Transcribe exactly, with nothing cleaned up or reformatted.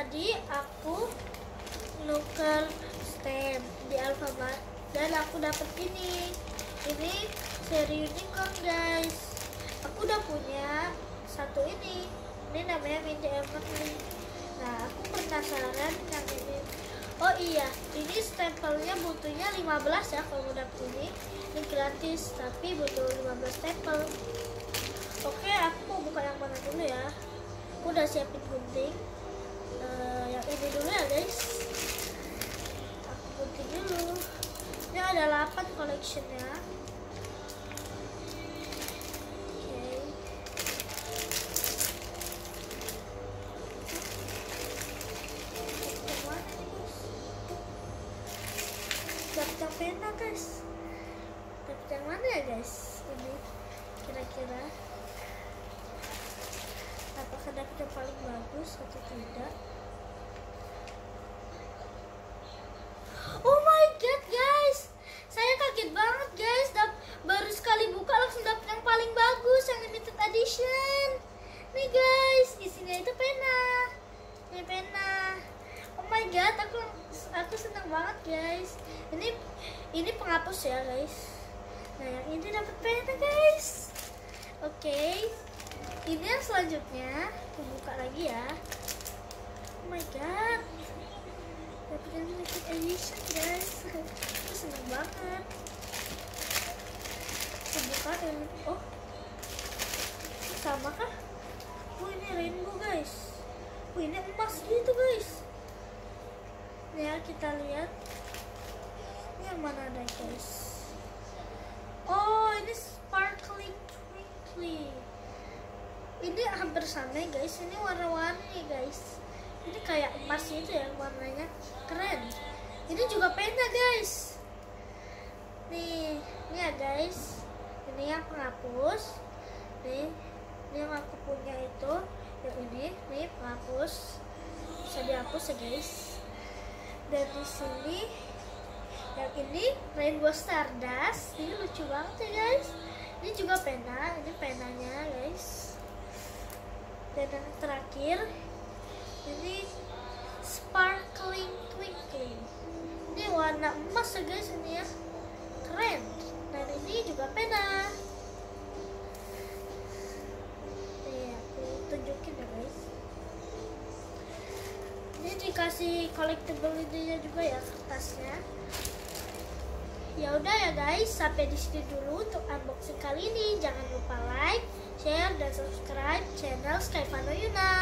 tadi aku nuker stem di Alfamart dan aku dapet ini. Ini seri unicorn guys. Aku udah punya satu ini. Ini namanya Mini Emerald. Nah, aku penasaran yang ini. Oh iya, ini stempelnya butuhnya lima belas ya kalau udah dapet ini. Ini gratis, tapi butuh lima belas stempel. Oke, aku mau buka yang mana dulu ya. Aku udah siapin gunting. Uh, yang ini dulu ya guys. Aku gunting dulu. Ini ada delapan collectionnya. Dapet pena guys. Dapet yang mana ya guys? Ini kira-kira apakah dapet yang paling bagus atau tidak? Oh my god guys, saya kaget banget guys. Dap baru sekali buka langsung dapet yang paling bagus, yang limited edition. Nih guys, isinya itu pena. Ini pena. Oh my god, aku aku senang banget guys. Ini ini penghapus ya guys. Nah, yang ini dapat pena guys. Oke, okay. Ini yang selanjutnya aku buka lagi ya. Oh my god, dapat yang limited edition guys. Aku senang banget. Aku buka ini. Oh, sama kah? Oh, ini rainbow guys. Oh, ini emas gitu guys. Ya, kita lihat ini yang mana ada guys. Oh, ini sparkling twinkly. Ini hampir sama guys. Ini warna-warni guys. Ini kayak emas itu ya, warnanya keren. Ini juga pena guys. Nih, ini ya guys. Ini yang penghapus. Nih, ini yang aku punya itu. Yang ini, nih penghapus. Bisa dihapus ya guys. Dan di sini yang ini rainbow stardust. Ini lucu banget ya guys. Ini juga pena, ini penanya guys. Dan yang terakhir ini sparkling twinkling. Ini warna emas ya guys, ini ya keren. Dan ini juga pena. Nih aku tunjukin ya guys. Ini dikasih collectible ininya juga ya, kertasnya. Ya udah ya guys, sampai di sini dulu untuk unboxing kali ini. Jangan lupa like, share, dan subscribe channel Skyvano Yuna.